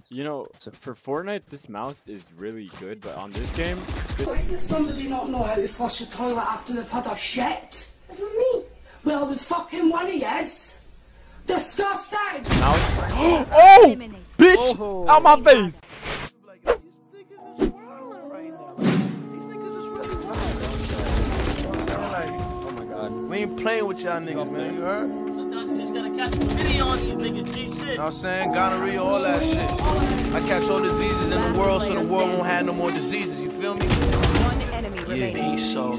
You know, for Fortnite, this mouse is really good, but on this game... Why does somebody not know how to flush a toilet after they've had a shit? What do you mean? Well, it was fucking one of yous. Disgusting! Mouse. Oh! Bitch! Oh. Out my face! Oh my god. We ain't playing with y'all niggas, man. You heard? Sometimes you just gotta catch a video on these niggas, G-shit. You know what I'm saying? Gonorrhea, all that shit. I catch all diseases in the world so the world won't have no more diseases. You feel me? One enemy remaining.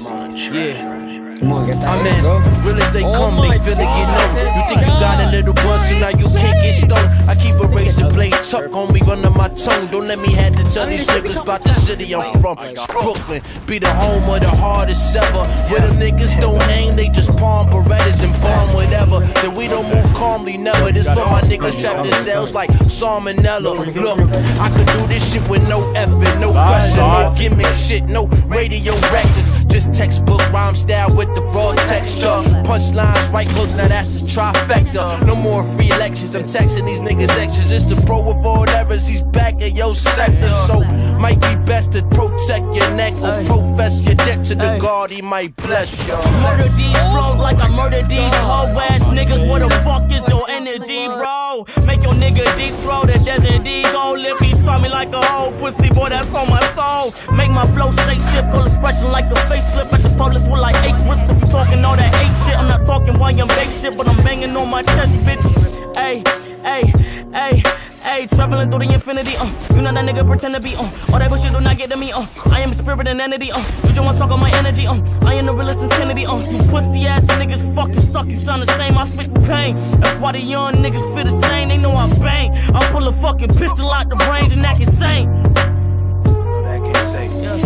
I'm in. Real as they come, they feel it get numb. You think you got a little buzz, so now you can't get stung. I keep a razor blade tucked on me under my tongue. Don't let me have to tell these niggas about the city I'm from. Brooklyn, be the home of the hardest ever. Where the niggas don't hang, they just palm Berettas and bomb whatever. So we don't move calmly, never. This for my niggas trapped in cells like salmonella. Look, I could do this shit with no effort, no pressure, no gimmick shit, no radio records. Just textbook rhyme style with the raw texture. Punchlines, right hooks, now that's a trifecta. No more free lectures, I'm texting these niggas extras. It's the pro with all errors, he's back in your sector. So, might be best to protect your neck or profess your debt to the God, he might bless you. Murder these flows like I murder these hoe ass niggas. Where the fuck is your energy, bro? Make your nigga deep throw the desert ego. Lip, he try me like a whole pussy, boy, that's on my soul. Make my flow shape shift, full expression like a facelift at the public with like 8 rips. If you talking all that 8 shit, I'm not talking why I'm bake shit, but I'm banging on my chest, bitch. Ayy, ayy, ayy. Ayy, traveling through the infinity, you know that nigga pretend to be, all that bullshit do not get to me, I am a spirit and entity, you just wanna suck on my energy, I am the realest insanity, you pussy ass niggas fucking suck, you sound the same, I spit the pain, that's why the young niggas feel the same, they know I bang, I pull a fucking pistol out the range and act insane. That can't say,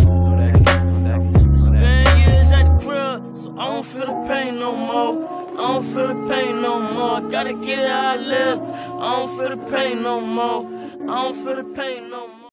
Spend years at the crib, so I don't feel the pain no more. I don't feel the pain no more. Gotta get it how I live. I don't feel the pain no more. I don't feel the pain no more.